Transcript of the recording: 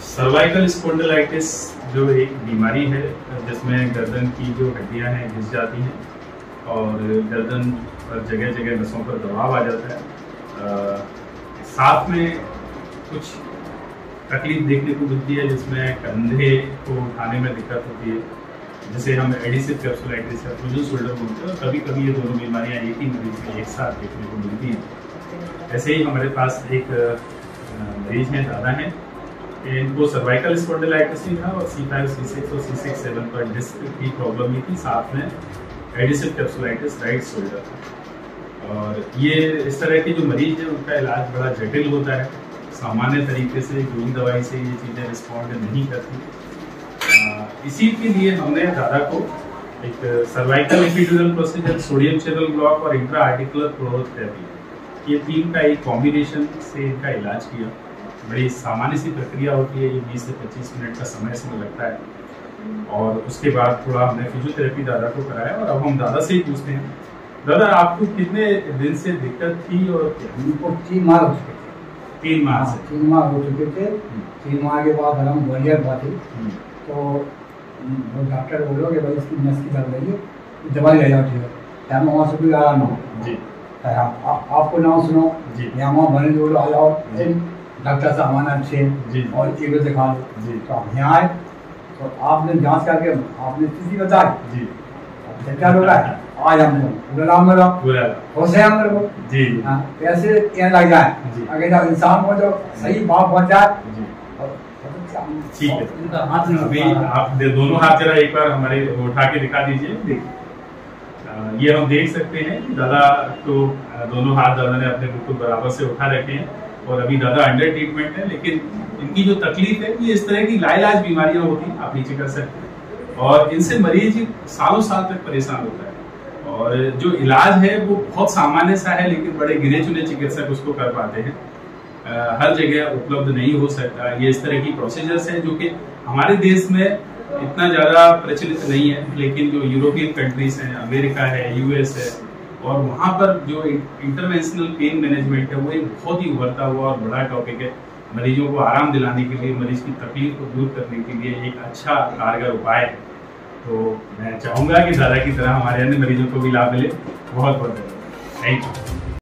Cervical spondylitis जो एक बीमारी है जिसमें गर्दन की जो हड्डियां हैं घिस जाती हैं और गर्दन पर जगह जगह नसों पर दबाव आ जाता है। साथ में कुछ तकलीफ देखने को मिलती है जिसमें कंधे को उठाने में दिक्कत होती है, जिसे हम एडिसिव कैप्सुलाइटिस या फ्रोजन शोल्डर बोलते हैं। कभी कभी ये दोनों बीमारियां एक ही मरीज में एक साथ देखने को मिलती हैं। ऐसे ही हमारे पास एक मरीज हैं, दादा हैं, इनको सर्वाइकल स्पॉन्डिलाइटिस ही था और C5, C6 और C6, C7 पर डिस्क की प्रॉब्लम ही थी, साथ में एडिसिव कैप्सुलाइटिस राइट शोल्डर। और ये इस तरह के जो मरीज हैं उनका इलाज बड़ा जटिल होता है। सामान्य तरीके से गोली दवाई से ये चीज़ें रिस्पॉन्ड नहीं करती। इसी के लिए हमने दादा को एक cervical epidural procedure, sodium channel block और इंट्रा आर्टिकुलर क्लोरोथेरेपी, ये तीन का एक कॉम्बिनेशन से इनका इलाज किया। बड़ी सामान्य सी प्रक्रिया होती है, ये 20 से 25 मिनट का समय इसमें लगता है। और उसके बाद थोड़ा हमने फिजियोथेरेपी दादा को कराया। और अब हम दादा से ही पूछते हैं, दादा आपको कितने दिन से दिक्कत थी? और उनको 3 माह हो चुके थे। 3 माह से? 3 माह हो चुके थे। 3 माह के बाद हम ग्वालियर हुआ थी, तो डॉक्टर बोलो कि भाई इसकी नस की दर्द है, दवाई ले जाओ। ठीक है, टाइम वहाँ से कोई आराम हो जी, आपको नाम सुनो जी, यहाँ वहाँ बने बोलो आ जाओ, डॉक्टर साहब आना अच्छे और चीज़ दिखा जी। तो हम यहाँ आए तो आपने जांच करके आपने स्थिति बताई जी, क्या हो रहा है आज हमको पूरा राम मेरा खुश है हम मेरे को जी। कैसे क्या लग जाए अगर इंसान को जो सही बात पहुँचाए। ठीक है, अभी आप दोनों हाथ जरा एक बार हमारे उठा के दिखा दीजिए। देखिए, ये हम देख सकते हैं दादा को दोनों हाथ दादा ने अपने बिल्कुल बराबर से उठा रखे हैं और अभी दादा अंडर ट्रीटमेंट है। लेकिन इनकी जो तकलीफ है ये इस तरह की लाइलाज बीमारियां होती हैं, आप नीचे कर सकते हैं, और इनसे मरीज सालों साल तक परेशान होता है। और जो इलाज है वो बहुत सामान्य सा है, लेकिन बड़े गिने चुने चिकित्सक उसको कर पाते हैं, हर जगह उपलब्ध नहीं हो सकता। ये इस तरह की प्रोसीजर्स हैं जो कि हमारे देश में इतना ज़्यादा प्रचलित नहीं है, लेकिन जो यूरोपियन कंट्रीज हैं, अमेरिका है, US है, और वहाँ पर जो इंटरवेंशनल पेन मैनेजमेंट है वो एक बहुत ही उभरता हुआ और बड़ा टॉपिक है। मरीजों को आराम दिलाने के लिए, मरीज की तकलीफ को दूर करने के लिए एक अच्छा कारगर उपाय है। तो मैं चाहूँगा कि दादा की तरह हमारे अन्य मरीजों को भी लाभ मिले। बहुत बहुत धन्यवाद, थैंक यू।